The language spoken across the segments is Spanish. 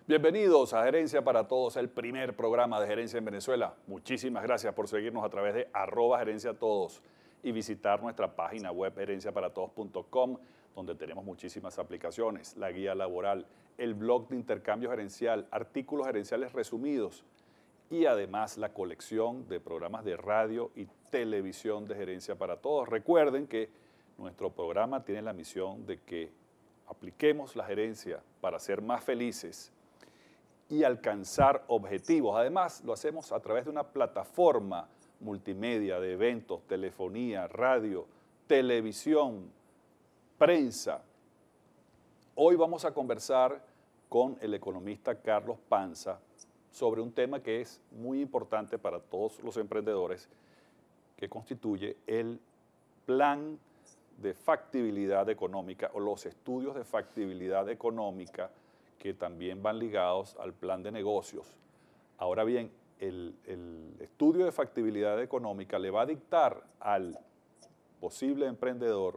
Bienvenidos a Gerencia para Todos, el primer programa de gerencia en Venezuela. Muchísimas gracias por seguirnos a través de @gerenciatodos y visitar nuestra página web gerenciaparatodos.com, donde tenemos muchísimas aplicaciones, la guía laboral, el blog de intercambio gerencial, artículos gerenciales resumidos y además la colección de programas de radio y televisión de Gerencia para Todos. Recuerden que nuestro programa tiene la misión de que apliquemos la gerencia para ser más felices y alcanzar objetivos. Además, lo hacemos a través de una plataforma multimedia de eventos, telefonía, radio, televisión, prensa. Hoy vamos a conversar con el economista Carlos Panza sobre un tema que es muy importante para todos los emprendedores, que constituye el plan de factibilidad económica o los estudios de factibilidad económica que también van ligados al plan de negocios. Ahora bien, el estudio de factibilidad económica le va a dictar al posible emprendedor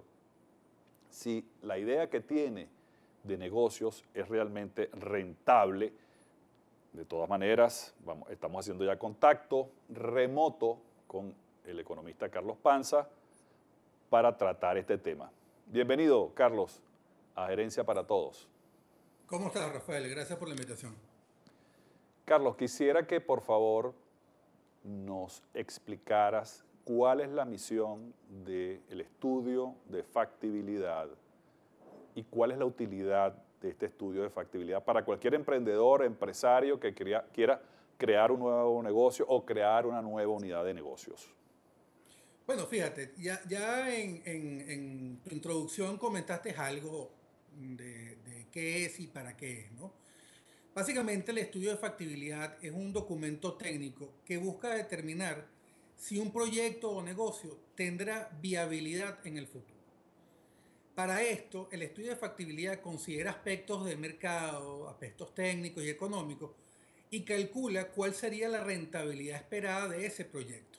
si la idea que tiene de negocios es realmente rentable. De todas maneras, estamos haciendo ya contacto remoto con el economista Carlos Panza para tratar este tema. Bienvenido, Carlos, a Gerencia para Todos. ¿Cómo estás, Rafael? Gracias por la invitación. Carlos, quisiera que por favor nos explicaras cuál es la misión del estudio de factibilidad y cuál es la utilidad de este estudio de factibilidad para cualquier emprendedor, empresario que quiera crear un nuevo negocio o crear una nueva unidad de negocios. Bueno, fíjate, ya en tu introducción comentaste algo de qué es y para qué es, ¿no? Básicamente, el estudio de factibilidad es un documento técnico que busca determinar si un proyecto o negocio tendrá viabilidad en el futuro. Para esto, el estudio de factibilidad considera aspectos de mercado, aspectos técnicos y económicos y calcula cuál sería la rentabilidad esperada de ese proyecto.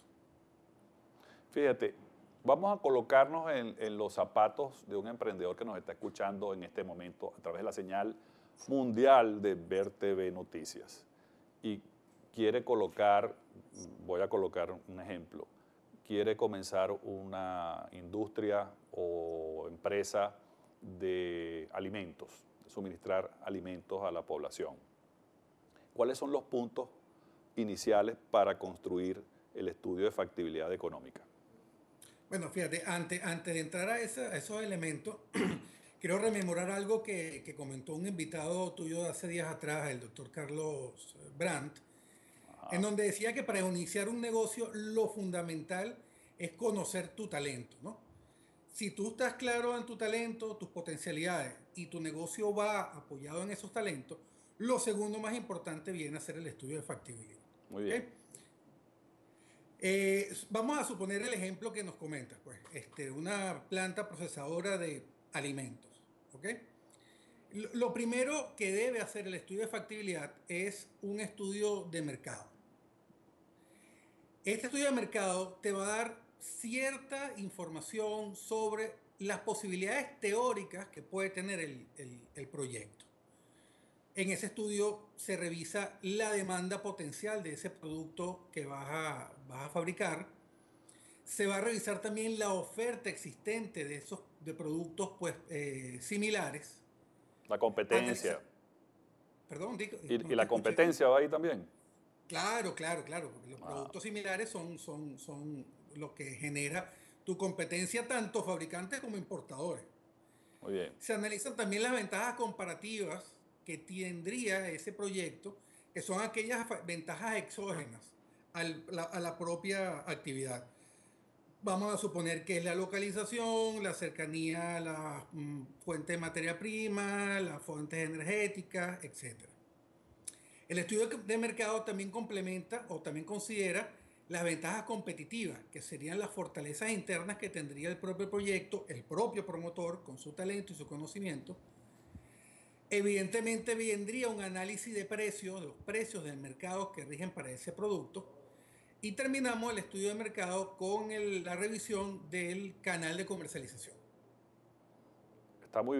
Fíjate, vamos a colocarnos en los zapatos de un emprendedor que nos está escuchando en este momento a través de la señal mundial de Ver TV Noticias y quiere colocar, voy a colocar un ejemplo, quiere comenzar una industria o empresa de alimentos, suministrar alimentos a la población. ¿Cuáles son los puntos iniciales para construir el estudio de factibilidad económica? Bueno, fíjate, antes de entrar a esos elementos, quiero rememorar algo que comentó un invitado tuyo de hace días atrás, el doctor Carlos Brandt, en donde decía que para iniciar un negocio lo fundamental es conocer tu talento, ¿no? Si tú estás claro en tu talento, tus potencialidades y tu negocio va apoyado en esos talentos, lo segundo más importante viene a ser el estudio de factibilidad. Muy ¿Ok? bien. Vamos a suponer el ejemplo que nos comentas, pues, una planta procesadora de alimentos, ¿ok? Lo primero que debe hacer el estudio de factibilidad es un estudio de mercado. Este estudio de mercado te va a dar cierta información sobre las posibilidades teóricas que puede tener el proyecto. En ese estudio se revisa la demanda potencial de ese producto que vas a fabricar. Se va a revisar también la oferta existente de productos pues, similares. La competencia. Analiza, perdón, ¿Y no te la escuché. competencia va ahí también? Claro, porque los Ah, productos similares son lo que genera tu competencia, tanto fabricantes como importadores. muy bien. Se analizan también las ventajas comparativas que tendría ese proyecto, que son aquellas ventajas exógenas a la propia actividad. Vamos a suponer que es la localización, la cercanía a la fuente de materia prima, las fuentes energéticas, etcétera. El estudio de mercado también complementa o también considera las ventajas competitivas, que serían las fortalezas internas que tendría el propio proyecto, el propio promotor con su talento y su conocimiento. Evidentemente vendría un análisis de precios, de los precios del mercado que rigen para ese producto. Y terminamos el estudio de mercado con la revisión del canal de comercialización. Está muy bien.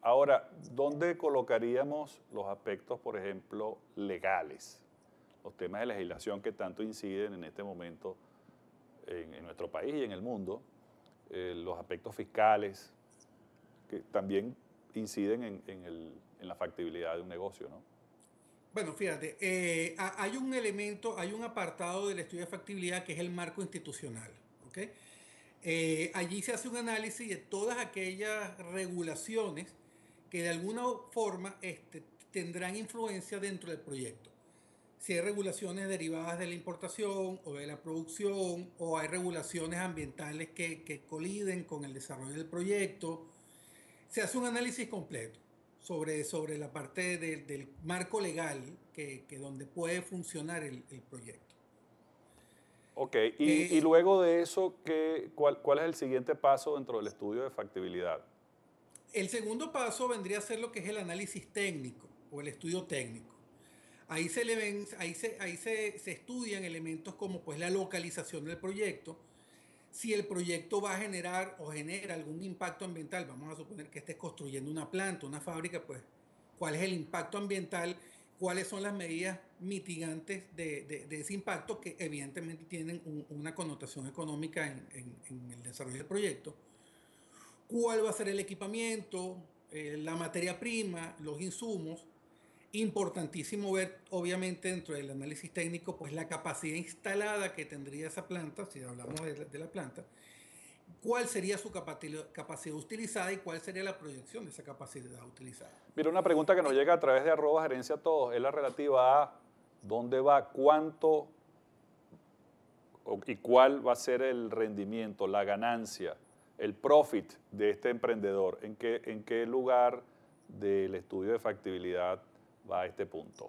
Ahora, ¿dónde colocaríamos los aspectos, por ejemplo, legales? Los temas de legislación que tanto inciden en este momento en nuestro país y en el mundo, los aspectos fiscales, que también inciden en la factibilidad de un negocio, ¿no? Bueno, fíjate, hay un elemento, hay un apartado del estudio de factibilidad que es el marco institucional, ¿ok? Allí se hace un análisis de todas aquellas regulaciones que de alguna forma tendrán influencia dentro del proyecto. Si hay regulaciones derivadas de la importación o de la producción, o hay regulaciones ambientales que coliden con el desarrollo del proyecto, se hace un análisis completo sobre la parte del marco legal que donde puede funcionar el proyecto. Ok, y luego de eso, ¿cuál es el siguiente paso dentro del estudio de factibilidad? El segundo paso vendría a ser lo que es el análisis técnico o el estudio técnico. Ahí se estudian elementos como pues la localización del proyecto, si el proyecto va a generar o genera algún impacto ambiental. Vamos a suponer que estés construyendo una planta, una fábrica, pues cuál es el impacto ambiental, cuáles son las medidas mitigantes de ese impacto que evidentemente tienen una connotación económica en el desarrollo del proyecto, cuál va a ser el equipamiento, la materia prima, los insumos. Importantísimo ver, obviamente, dentro del análisis técnico, pues la capacidad instalada que tendría esa planta, si hablamos de la planta, cuál sería su capacidad utilizada y cuál sería la proyección de esa capacidad utilizada. Mira, una pregunta que nos llega a través de @gerencia todos, es la relativa a dónde va, cuánto y cuál va a ser el rendimiento, la ganancia, el profit de este emprendedor. En qué lugar del estudio de factibilidad va a este punto?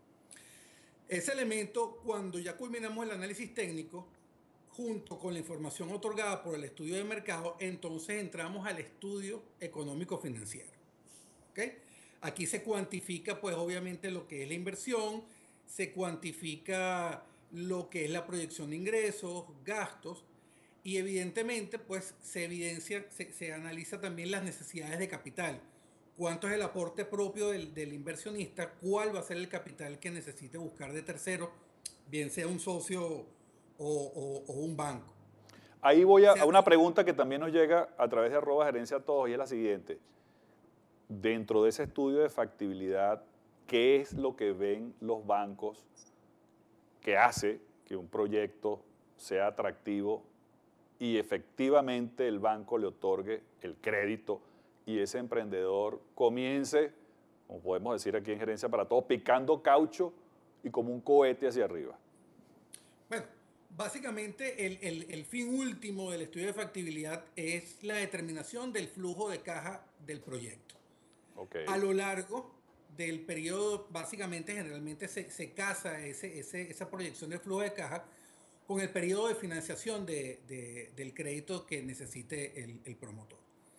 Ese elemento, cuando ya culminamos el análisis técnico, junto con la información otorgada por el estudio de mercado, entonces entramos al estudio económico financiero. ¿Okay? Aquí se cuantifica, pues obviamente, lo que es la inversión, se cuantifica lo que es la proyección de ingresos, gastos, y evidentemente, pues se analiza también las necesidades de capital. ¿Cuánto es el aporte propio del inversionista? ¿Cuál va a ser el capital que necesite buscar de tercero, bien sea un socio o un banco? Ahí voy a una pregunta que también nos llega a través de @gerencia todos y es la siguiente. Dentro de ese estudio de factibilidad, ¿qué es lo que ven los bancos que hace que un proyecto sea atractivo y efectivamente el banco le otorgue el crédito y ese emprendedor comience, como podemos decir aquí en Gerencia para Todos, picando caucho y como un cohete hacia arriba? Bueno, básicamente el fin último del estudio de factibilidad es la determinación del flujo de caja del proyecto. Okay. A lo largo del periodo, básicamente, generalmente se casa esa proyección del flujo de caja con el periodo de financiación del crédito que necesite el promotor.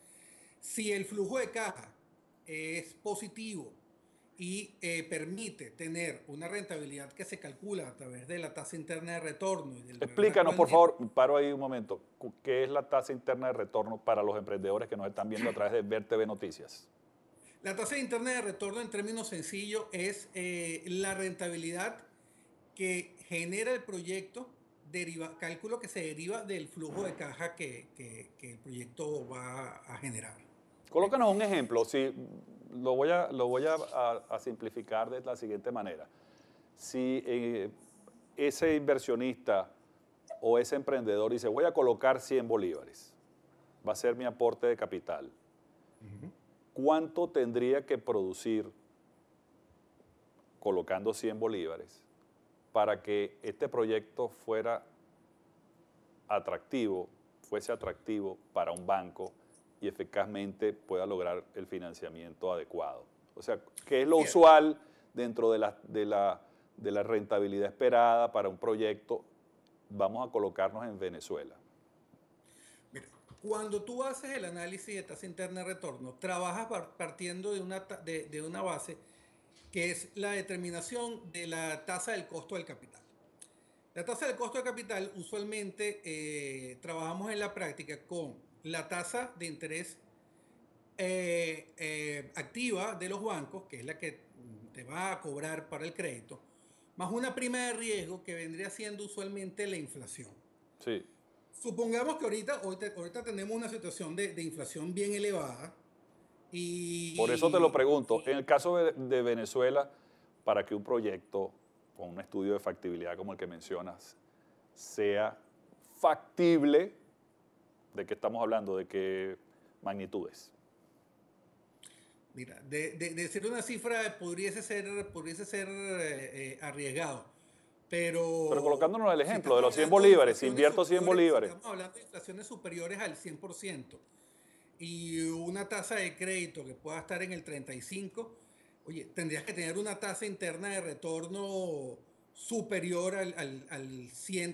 Si el flujo de caja es positivo y permite tener una rentabilidad que se calcula a través de la tasa interna de retorno. Explícanos, por favor, paro ahí un momento, ¿qué es la tasa interna de retorno para los emprendedores que nos están viendo a través de Ver TV Noticias? La tasa interna de retorno, en términos sencillos, es la rentabilidad que genera el proyecto, cálculo que se deriva del flujo de caja que el proyecto va a generar. Colócanos un ejemplo, si lo voy a simplificar de la siguiente manera. Si ese inversionista o ese emprendedor dice, voy a colocar 100 bolívares, va a ser mi aporte de capital. ¿Cuánto tendría que producir colocando 100 bolívares para que este proyecto fuese atractivo para un banco y eficazmente pueda lograr el financiamiento adecuado? O sea, ¿qué es lo usual dentro de la rentabilidad esperada para un proyecto? Vamos a colocarnos en Venezuela. Mira, cuando tú haces el análisis de tasa interna de retorno, trabajas partiendo de una base que es la determinación de la tasa del costo del capital. La tasa del costo del capital, usualmente trabajamos en la práctica con la tasa de interés activa de los bancos, que es la que te va a cobrar para el crédito, más una prima de riesgo que vendría siendo usualmente la inflación. Sí. Supongamos que ahorita tenemos una situación de inflación bien elevada Por eso te lo y, pregunto, en el caso de Venezuela, para que un proyecto con un estudio de factibilidad como el que mencionas sea factible, ¿de qué estamos hablando? ¿De qué magnitudes? mira, de ser una cifra pudiese ser arriesgado, Pero pero colocándonos el si ejemplo de estamos los 100 hablando de bolívares, si inflaciones invierto 100 superiores, si bolívares, estamos hablando de inflaciones superiores al 100% y una tasa de crédito que pueda estar en el 35%, oye, tendrías que tener una tasa interna de retorno superior al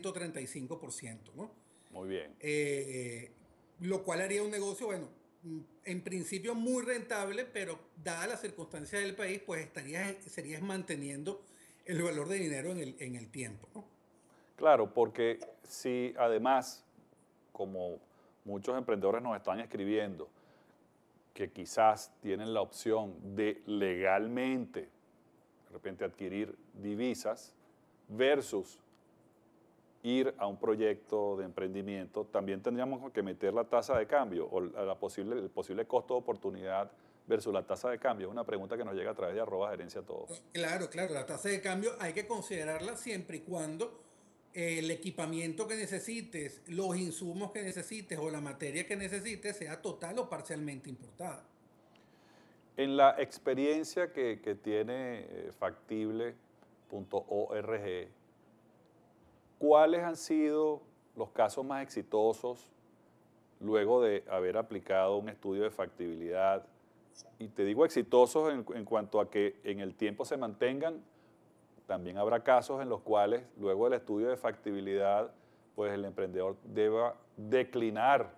135%, ¿no? muy bien. Eh, lo cual haría un negocio, bueno, en principio muy rentable, pero dadas las circunstancias del país, pues serías manteniendo el valor de dinero en el tiempo, ¿no? Claro, porque si además, como muchos emprendedores nos están escribiendo, que quizás tienen la opción de legalmente, de repente, adquirir divisas versus ir a un proyecto de emprendimiento, también tendríamos que meter la tasa de cambio o el posible costo de oportunidad versus la tasa de cambio. Es una pregunta que nos llega a través de @gerencia a todos. Claro, claro, la tasa de cambio hay que considerarla siempre y cuando el equipamiento que necesites, los insumos que necesites o la materia que necesites sea total o parcialmente importada. En la experiencia que tiene factible.org, ¿cuáles han sido los casos más exitosos luego de haber aplicado un estudio de factibilidad? Y te digo exitosos en cuanto a que en el tiempo se mantengan. También habrá casos en los cuales luego del estudio de factibilidad, pues el emprendedor deba declinar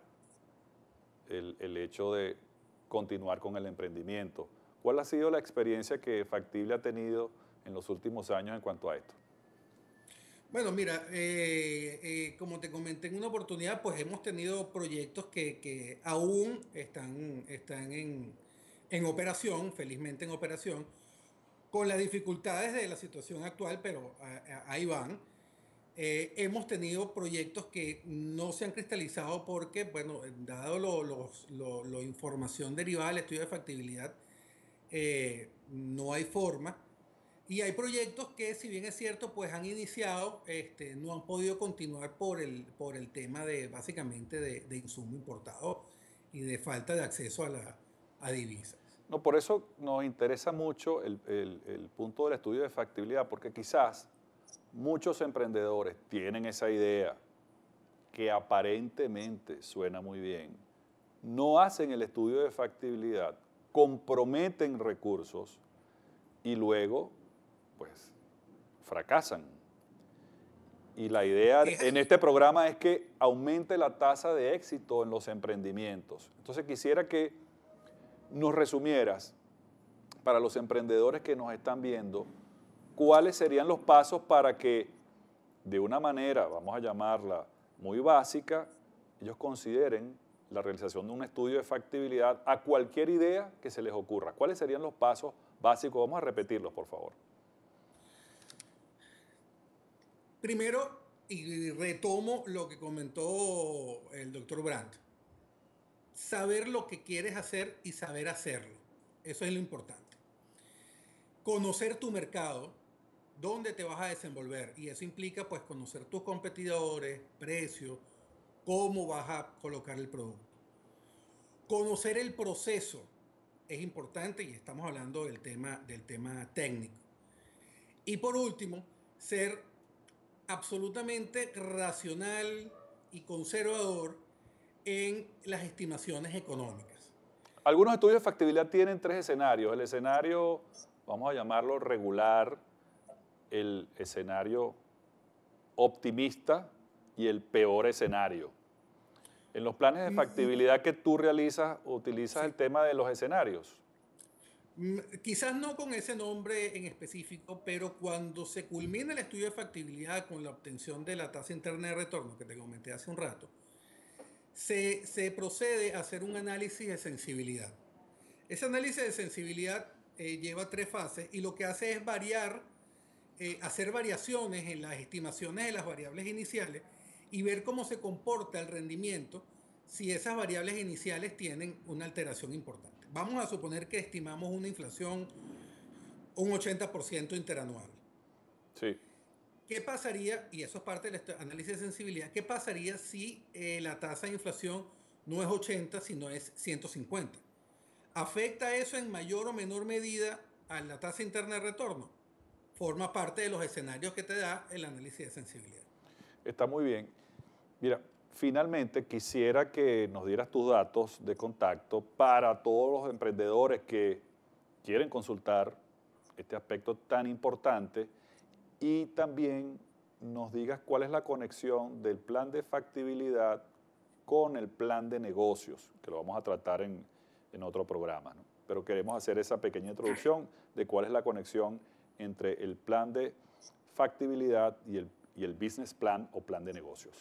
el hecho de continuar con el emprendimiento. ¿Cuál ha sido la experiencia que Factible ha tenido en los últimos años en cuanto a esto? Bueno, mira, como te comenté en una oportunidad, pues hemos tenido proyectos que aún están en operación, felizmente en operación, con las dificultades de la situación actual, pero ahí van. Hemos tenido proyectos que no se han cristalizado porque, bueno, dado la información derivada del estudio de factibilidad, no hay forma. Y hay proyectos que, si bien es cierto, pues han iniciado, no han podido continuar por el tema de, básicamente, de insumo importado y de falta de acceso a divisas. No, por eso nos interesa mucho el punto del estudio de factibilidad, porque quizás muchos emprendedores tienen esa idea que aparentemente suena muy bien, no hacen el estudio de factibilidad, comprometen recursos y luego, pues, fracasan. Y la idea Es en así. este programa es que aumente la tasa de éxito en los emprendimientos. Entonces quisiera que nos resumieras para los emprendedores que nos están viendo, cuáles serían los pasos para que de una manera, vamos a llamarla muy básica, ellos consideren la realización de un estudio de factibilidad a cualquier idea que se les ocurra. ¿Cuáles serían los pasos básicos? Vamos a repetirlos, por favor. Primero, y retomo lo que comentó el doctor Brandt, saber lo que quieres hacer y saber hacerlo. Eso es lo importante. Conocer tu mercado, dónde te vas a desenvolver. Y eso implica, pues, conocer tus competidores, precios, cómo vas a colocar el producto. Conocer el proceso es importante y estamos hablando del tema técnico. Y por último, ser absolutamente racional y conservador en las estimaciones económicas. Algunos estudios de factibilidad tienen tres escenarios. El escenario, vamos a llamarlo regular, el escenario optimista y el peor escenario. En los planes de factibilidad que tú realizas, utilizas el Sí, tema de los escenarios. quizás no con ese nombre en específico, pero cuando se culmina el estudio de factibilidad con la obtención de la tasa interna de retorno que te comenté hace un rato, se procede a hacer un análisis de sensibilidad. Ese análisis de sensibilidad lleva 3 fases y lo que hace es hacer variaciones en las estimaciones de las variables iniciales y ver cómo se comporta el rendimiento si esas variables iniciales tienen una alteración importante. Vamos a suponer que estimamos una inflación un 80% interanual. Sí. ¿Qué pasaría, y eso es parte del análisis de sensibilidad, qué pasaría si la tasa de inflación no es 80, sino es 150? ¿Afecta eso en mayor o menor medida a la tasa interna de retorno? Forma parte de los escenarios que te da el análisis de sensibilidad. Está muy bien. Mira, finalmente quisiera que nos dieras tus datos de contacto para todos los emprendedores que quieren consultar este aspecto tan importante y también nos digas cuál es la conexión del plan de factibilidad con el plan de negocios, que lo vamos a tratar en otro programa, ¿no? Pero queremos hacer esa pequeña introducción de cuál es la conexión entre el plan de factibilidad y el business plan o plan de negocios.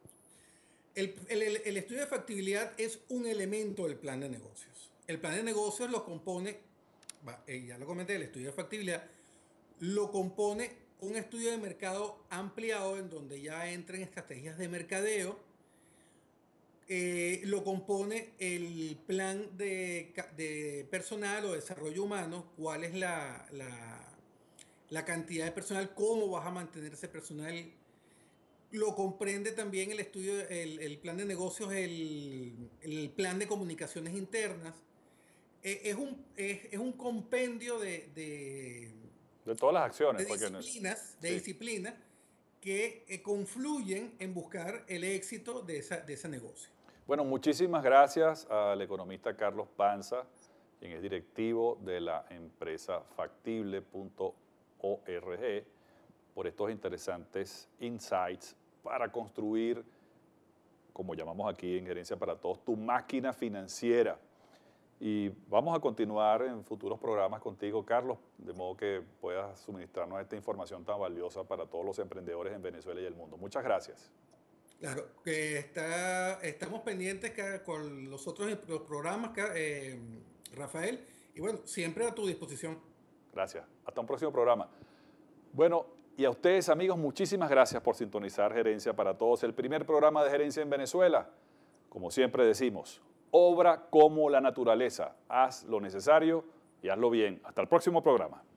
El estudio de factibilidad es un elemento del plan de negocios. El plan de negocios lo compone, ya lo comenté, el estudio de factibilidad lo compone un estudio de mercado ampliado en donde ya entran estrategias de mercadeo. Lo compone el plan de personal o desarrollo humano, cuál es la cantidad de personal, cómo vas a mantener ese personal. Lo comprende también el estudio, el plan de negocios, el plan de comunicaciones internas. Es un compendio de todas las acciones. De disciplinas que confluyen en buscar el éxito de ese negocio. Bueno, muchísimas gracias al economista Carlos Panza, quien es directivo de la empresa factible.org, por estos interesantes insights para construir, como llamamos aquí en Gerencia para Todos, tu máquina financiera. Y vamos a continuar en futuros programas contigo, Carlos, de modo que puedas suministrarnos esta información tan valiosa para todos los emprendedores en Venezuela y el mundo. Muchas gracias. Claro, que estamos pendientes con los otros programas, Rafael, y bueno, siempre a tu disposición. Gracias. Hasta un próximo programa. Bueno, y a ustedes, amigos, muchísimas gracias por sintonizar Gerencia para Todos, el primer programa de gerencia en Venezuela. Como siempre decimos, obra como la naturaleza. Haz lo necesario y hazlo bien. Hasta el próximo programa.